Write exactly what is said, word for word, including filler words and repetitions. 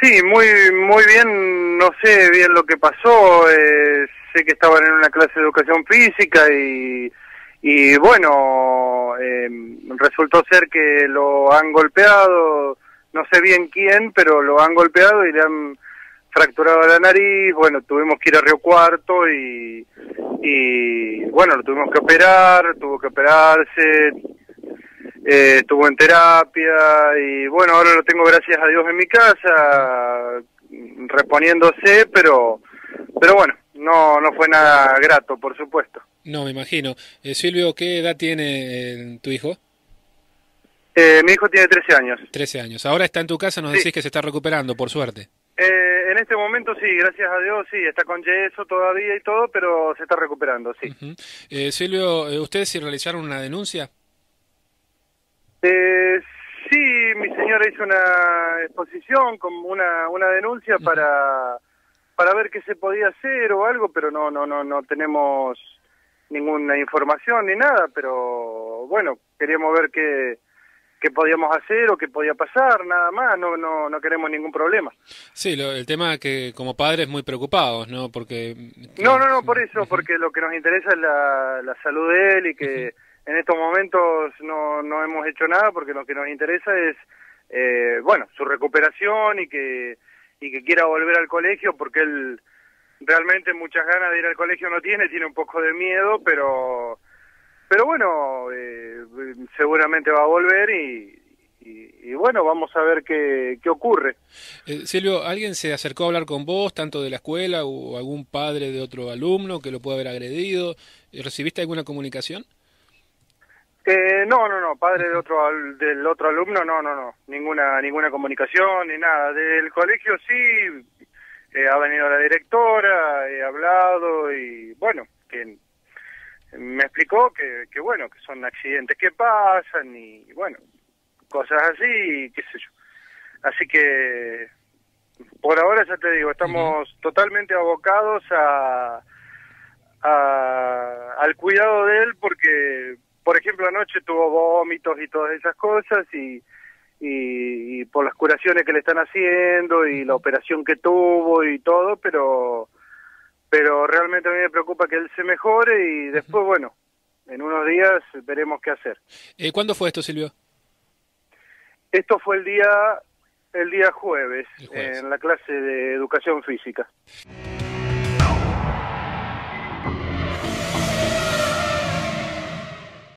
Sí, muy muy bien, no sé bien lo que pasó, eh, sé que estaban en una clase de educación física y, y bueno, eh, resultó ser que lo han golpeado, no sé bien quién, pero lo han golpeado y le han fracturado la nariz. Bueno, tuvimos que ir a Río Cuarto y, y bueno, lo tuvimos que operar, tuvo que operarse. Eh, estuvo en terapia y bueno, ahora lo tengo gracias a Dios en mi casa, reponiéndose, pero pero bueno, no no fue nada grato, por supuesto. No, me imagino. Eh, Silvio, ¿qué edad tiene eh, tu hijo? Eh, mi hijo tiene trece años. Trece años. Ahora está en tu casa, nos Sí. decís que se está recuperando, por suerte. Eh, en este momento sí, gracias a Dios, sí, está con yeso todavía y todo, pero se está recuperando, sí. Uh-huh. eh, Silvio, eh, ¿ustedes sí realizaron una denuncia? Eh, sí, mi señora hizo una exposición, como una, una denuncia Uh-huh. para, para ver qué se podía hacer o algo, pero no, no, no, no tenemos ninguna información ni nada, pero bueno, queríamos ver qué, qué podíamos hacer o qué podía pasar, nada más, no, no, no queremos ningún problema. Sí, lo, el tema que como padres muy preocupados, ¿no? Porque... Que, No, no, no, por eso, uh-huh. porque lo que nos interesa es la, la salud de él y que... Uh-huh. En estos momentos no, no hemos hecho nada porque lo que nos interesa es, eh, bueno, su recuperación y que y que quiera volver al colegio porque él realmente muchas ganas de ir al colegio no tiene, tiene un poco de miedo, pero pero bueno, eh, seguramente va a volver y, y, y bueno, vamos a ver qué, qué ocurre. Eh, Silvio, ¿alguien se acercó a hablar con vos, tanto de la escuela o algún padre de otro alumno que lo pueda haber agredido? ¿Recibiste alguna comunicación? Eh, no, no, no, padre de otro del otro alumno, no, no, no, ninguna ninguna comunicación ni nada. Del colegio sí, eh, ha venido la directora, he hablado y bueno, que me explicó que, que bueno, que son accidentes que pasan y bueno, cosas así, qué sé yo. Así que por ahora ya te digo, estamos uh-huh. totalmente abocados a, a al cuidado de él porque por ejemplo, anoche tuvo vómitos y todas esas cosas y, y, y por las curaciones que le están haciendo y la operación que tuvo y todo, pero pero realmente a mí me preocupa que él se mejore y después, bueno, en unos días veremos qué hacer. Eh, ¿Cuándo fue esto, Silvio? Esto fue el día el día jueves, el jueves. en la clase de educación física.